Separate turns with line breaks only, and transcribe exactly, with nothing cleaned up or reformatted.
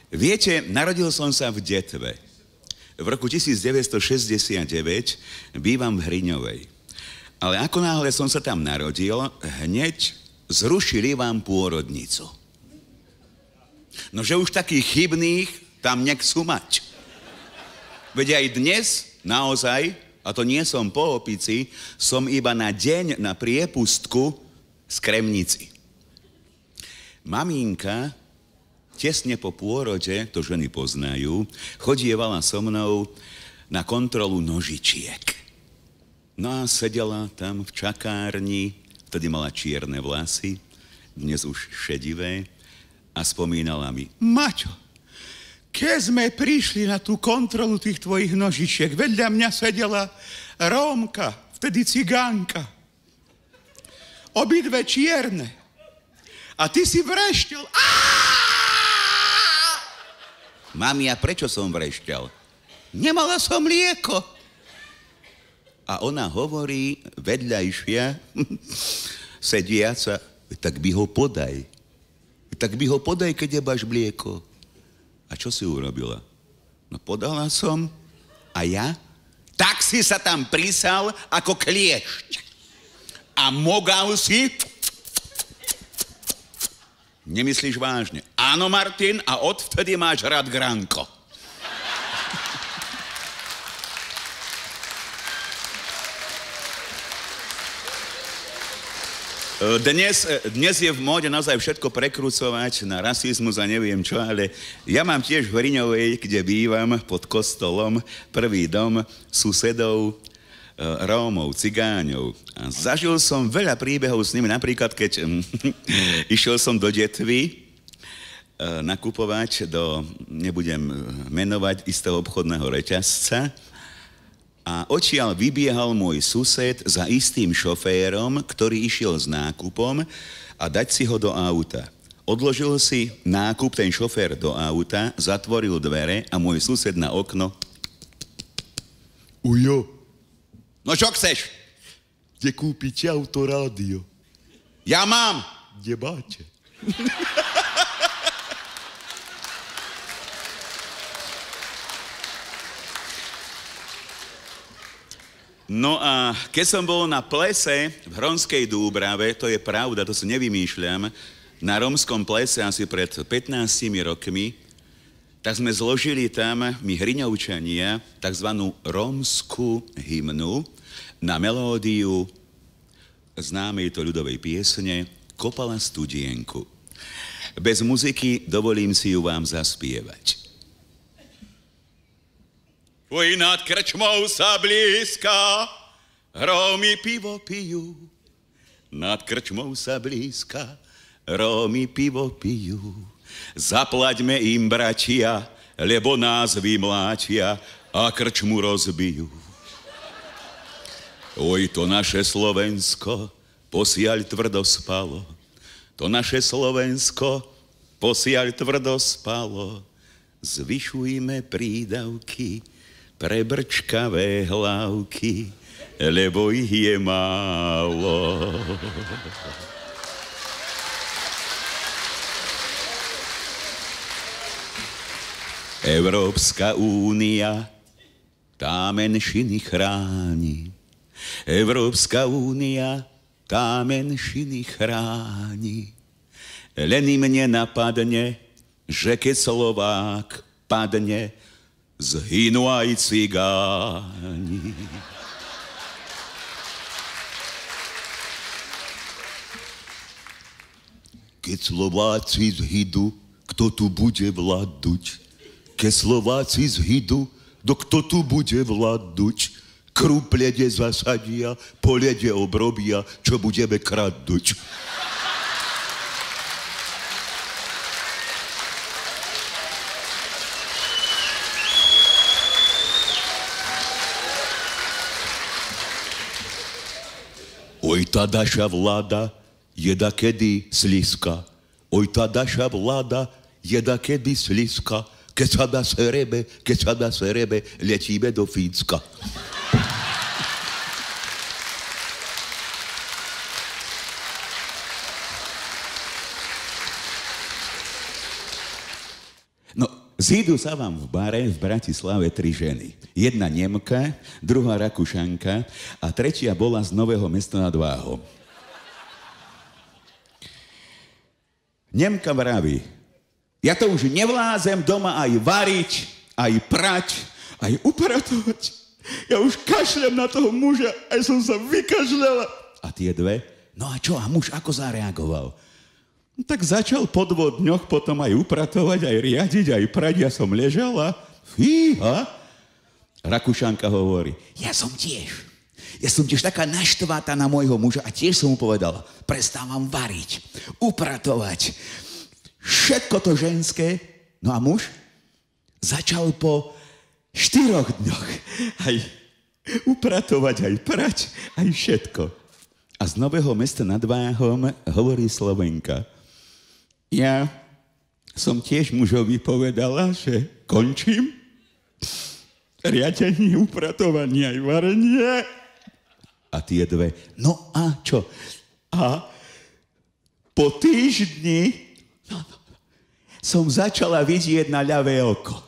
Viete, narodil som sa v Detve. V roku devätnásťstošesťdesiatdeväť bývam v Hriňovej. Ale ako náhle som sa tam narodil, hneď zrušili vám pôrodnicu. No, že už takých chybných tam nechcú mať. Veď aj dnes, naozaj, a to nie som po opici, som iba na deň na priepustku z Kremnici. Maminka tesne po pôrode, to ženy poznajú, chodievala so mnou na kontrolu nožičiek. No a sedela tam v čakárni, vtedy mala čierne vlasy, dnes už šedivé, a spomínala mi: Maťo, keď sme prišli na tú kontrolu tých tvojich nožičiek, vedľa mňa sedela Rómka, vtedy cigánka. Obidve čierne. A ty si vrešťal. Mami, a prečo som vrešťal? Nemala som mlieko. A ona hovorí, vedľajšia, sediaca: tak by ho podaj. Tak by ho podaj, keď nemáš mlieko. A čo si urobila? No podala som. A ja? Tak si sa tam prísal ako kliešť. A mogal si... Nemyslíš vážne? Áno, Martin, a odvtedy máš rád gránko. Dnes, dnes je v móde naozaj všetko prekrúcovať na rasizmus a neviem čo, ale ja mám tiež v Hriňovej, kde bývam, pod kostolom, prvý dom susedov, Rómov, cigáňov. A zažil som veľa príbehov s nimi, napríklad keď išiel som do Detvy nakupovať do, nebudem menovať, istého obchodného reťazca, a odtiaľ vybiehal môj sused za istým šoférom, ktorý išiel s nákupom, a dať si ho do auta. Odložil si nákup ten šofér do auta, zatvoril dvere a môj sused na okno: Ujo. No čo chceš? Kde kúpiť autorádio? Ja mám. Kde máte? No a keď som bol na plese v Hronskej Dúbrave, to je pravda, to si nevymýšľam, na rómskom plese asi pred pätnástimi rokmi, tak sme zložili tam, my Hriňovčania, takzvanú rómsku hymnu na melódiu známej to ľudovej piesne Kopala studienku. Bez muziky dovolím si ju vám zaspievať. Oj, nad krčmou sa blízka, Rómy pivo pijú. Nad krčmou sa blízka, Rómy pivo pijú. Zaplaťme im, bratia, lebo nás vymlátia a krčmu rozbijú. Oj, to naše Slovensko posiaľ tvrdo spalo. To naše Slovensko posiaľ tvrdo spalo. Zvyšujme prídavky pre brčkavé hlavky, lebo ich je málo. Európska únia tá menšiny chráni. Európska únia tá menšiny chráni. Len im nenapadne, že keď Slovák padne, zhynú aj cigáni. Keď Slováci zhydu, kto tu bude vládnuť? Keď Slováci zhydu, do kto tu bude vládnuť? Krúplede zasadia, polede obrobia, čo budeme kradnúť. Oj, tá naša vláda je dakedy slizka. Oj, tá naša vláda je dakedy slizka. Keď sa dá serebe, keď sa dá serebe, letíme do Fínska. No, Zídu sa vám v bare v Bratislave tri ženy. Jedna Nemka, druhá Rakúšanka a tretia bola z Nového Mesta nad Váhom. Nemka vraví, ja to už nevlázem doma aj variť, aj prať, aj upratovať. Ja už kašľam na toho muža, aj som sa vykašľala. A tie dve? No a čo? A muž ako zareagoval? No, tak začal po dvoch dňoch potom aj upratovať, aj riadiť, aj prať. Ja som ležala. Fíha. Rakúšanka hovorí, ja som tiež. Ja som tiež taká naštvatá na môjho muža a tiež som mu povedala, prestávam variť, upratovať. Všetko to ženské. No a muž začal po štyroch dňoch aj upratovať, aj prať, aj všetko. A z Nového Mesta nad Váhom hovorí Slovenka. Ja som tiež mužovi povedala, že končím riadenie, upratovanie aj varenie. A tie dve, no a čo? A po týždni no, no, som začala vidieť na ľavé oko.